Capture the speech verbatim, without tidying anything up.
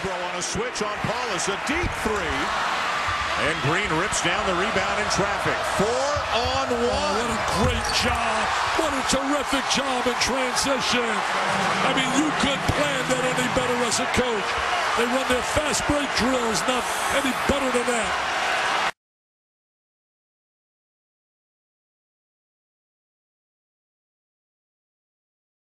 on a switch on Paulus, a deep three. And Green rips down the rebound in traffic. Four on one. Oh, what a great job. What a terrific job in transition. I mean, you couldn't plan that any better as a coach. They run their fast break drills, not any better than that.